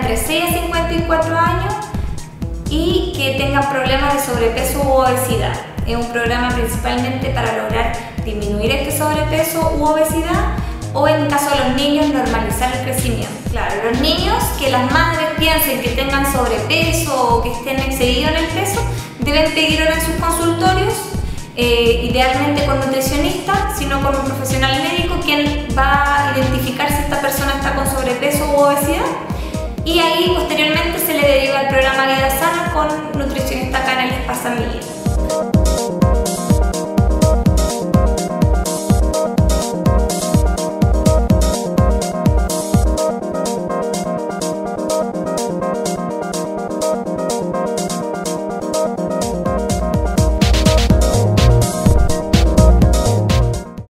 entre 6 a 54 años y que tengan problemas de sobrepeso u obesidad. Es un programa principalmente para lograr disminuir este sobrepeso u obesidad, o en el caso de los niños, normalizar el crecimiento. Claro, los niños que las madres piensen que tengan sobrepeso o que estén excedidos en el peso, deben pedirlo en sus consultorios, idealmente con nutricionista, sino con un profesional médico quien va a identificar si esta persona está con sobrepeso u obesidad, y ahí posteriormente se le deriva al programa Vida Sana con nutricionista acá en el Spa San Miguel.